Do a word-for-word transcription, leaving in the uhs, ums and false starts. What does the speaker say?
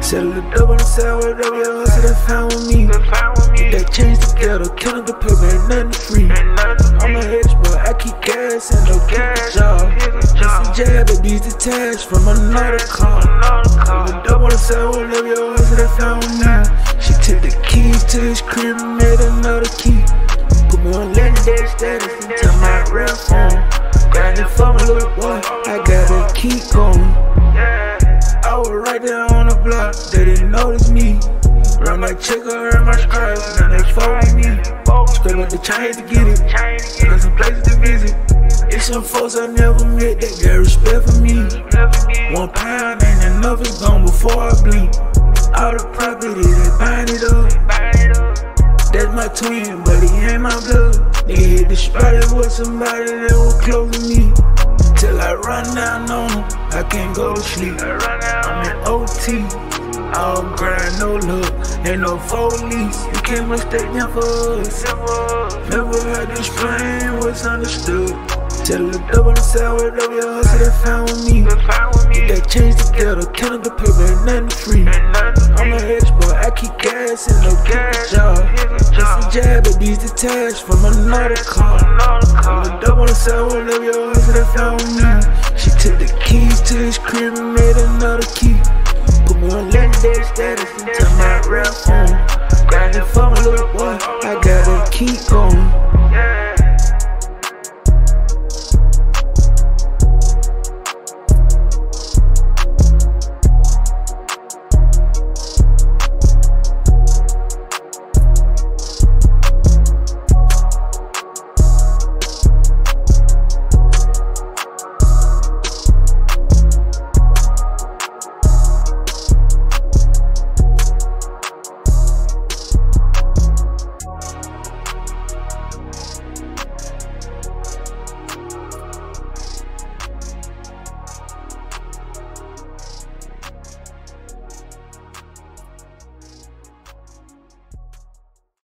Settle the double and sell whatever your hustle that found with me. Get that change together, count up the paper, ain't nothing free. I'm a hedge boy, I keep gas and no gas job. Just a jab, it beats detached from another car. Settle the double and sell whatever your hustle that found with me. She took the keys to his crib and made another key. Put me on legendary status until my real phone. Grinding for my little boy, I gotta keep going. I was right there on the block, they didn't notice me. Run that chick, I heard my stripes, now they follow me. Straight up the chain to get it, got some places to visit. It's some folks I never met that got respect for me. One pound ain't enough, it's gone before I blink. All the property, they buying it up. That's my twin, but he ain't my blood. They hit the spot, it was somebody that was close to me. Till I run down on them, I can't go to sleep. I'm in O T, all grind, no luck, ain't no police. You can't mistake them for us. Never heard this pain was understood. Tell the double and sell whatever your hustle that found with me. Get that change together, count up the paper, ain't nothing free. I'm a hedge boy, I keep gas and no gas job. Just a jab, it beats detached from another car. Tell the double and sell whatever your hustle that found with me. She took the keys to his crib and made another key. Put me on legendary status until my real phone. Grinding